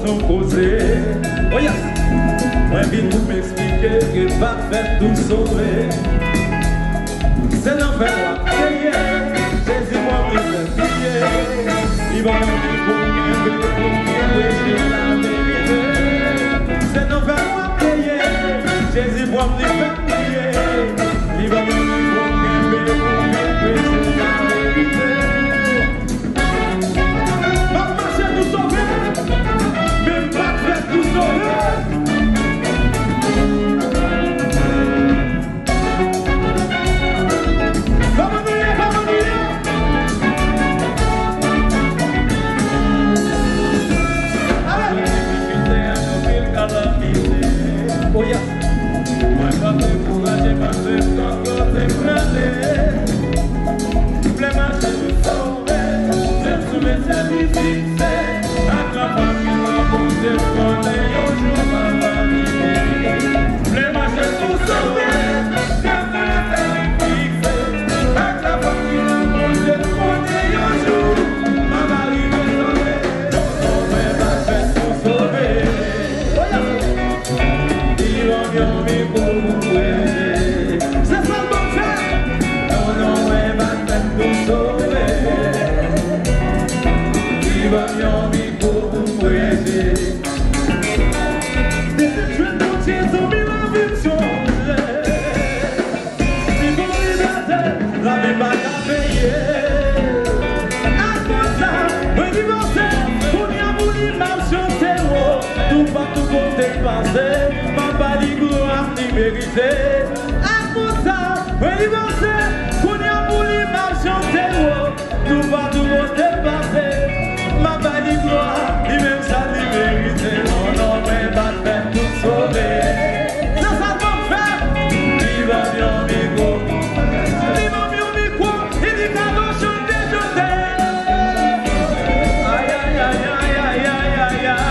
nous poser. Oh yes! Moi, vite pour m'expliquer que pas fait tout sauver. C'est l'enfer, moi, Jésus, moi, il fait pitié. Il va m'aider pour prêcher la vérité. C'est l'enfer, moi, Jésus, moi, il fait pitié. Il va m'aider pour prêcher la vérité. Va marcher tout sauver, même pas fait tout sauver. Oh yeah. Moi pas découragé, pas fait encore décourager. Tous les marchés du sauver, c'est sous mes services. À la fois qu'il m'a posé pour les jours ma famille. Tous les marchés du sauver, c'est sous mes services. À la fois qu'il m'a posé pour les jours ma famille. Non, mais pas fait tout sauver. C'est ça le bon fait. Non, non, elle va peut-être nous sauver. Il va bien pour vous aider. Des jeunes routiers ont mis la vie changée. Si vous liberté, la vie pas qu'à payer. À quoi ça, oui, divorcer, pour y avoir marcher, tout pas tout côté passé. Pas dit gloire ni vérité. À tout ça, oui, divorcé, qu'on y a voulu marchanter, tout va tout côté passé. Ma pas dit gloire, ni même ça ni vérité. Non, non, mais pas fait tout sauver. C'est ça le bon fait. Il va bien micro. Il va bien micro. Il dit qu'à nous chanter, chanter. Aïe, aïe, aïe, aïe, aïe, aïe, aïe, aïe.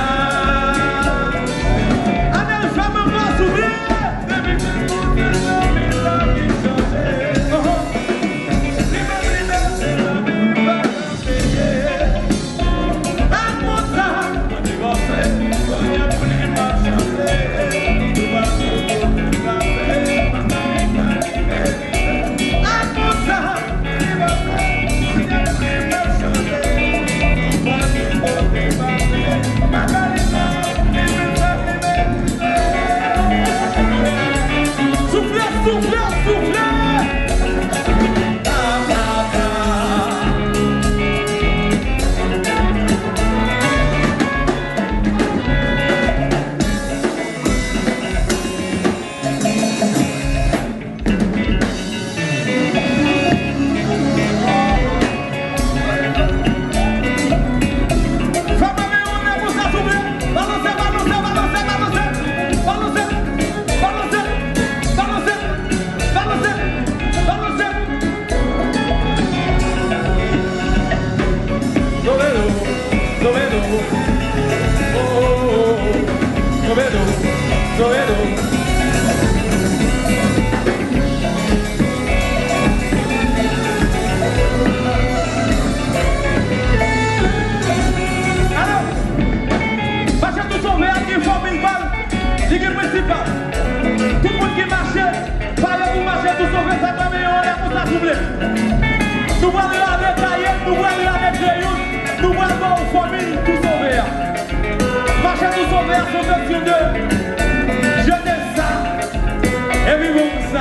Tout le monde qui marchait, pas pour marcher, tout sauver, ça va meilleur pour ça troubler. Nous voyons la détailler, nous voyons la détailler, nous voyons nos familles, tout sauver. Marcher, tout sauver, son version de jeunesse ça, et vivons ça.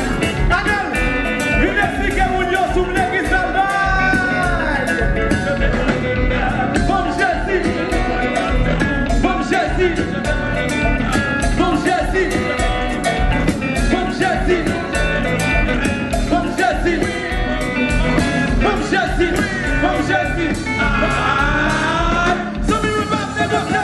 Adèle, une explique où nous sommes l'église d'Albaï. Comme Jésus, comme Jésus. Comme Jésus, comme Jésus, comme Jésus, comme Jésus, comme Jésus. Ça ne veut pas négocier.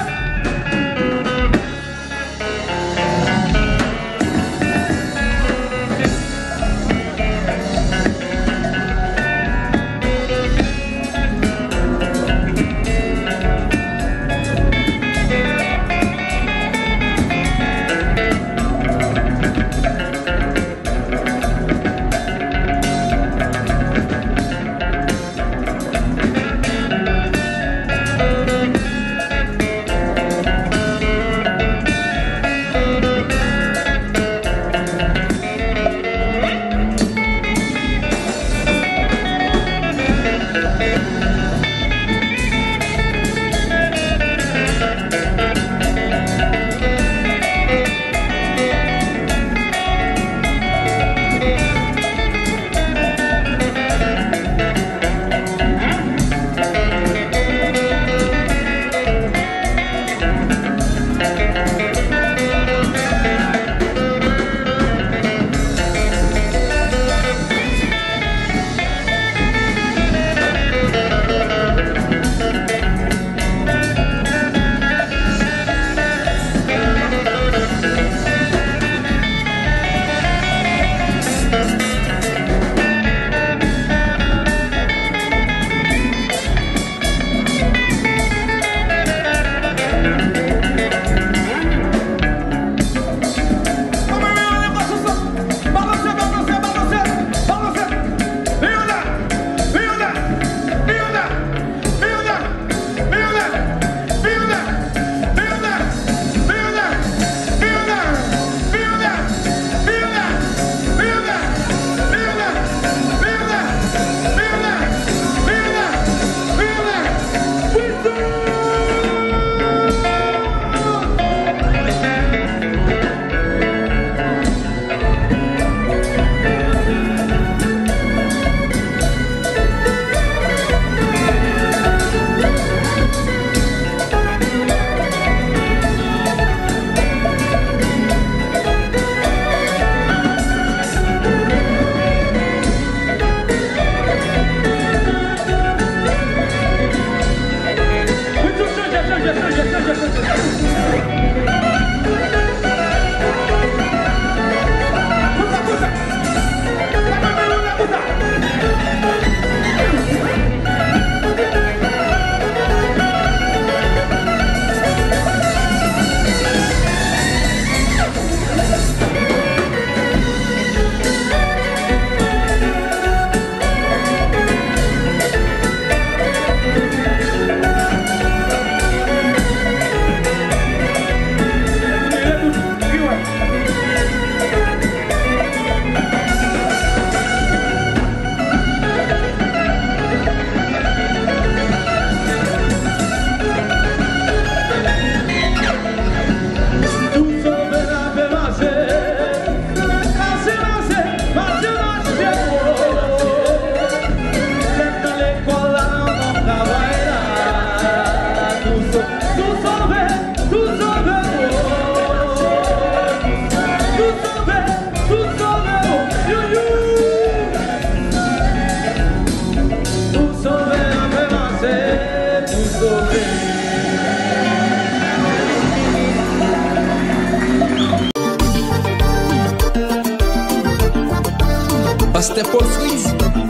Pasteur Paul Fritz.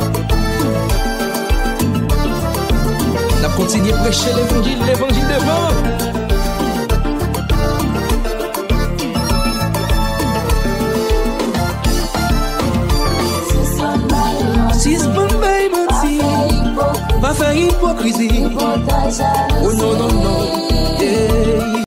On a continué à prêcher l'évangile devant. Si ce bon bail menti, pas faire hypocrisie. Oh non, non, non.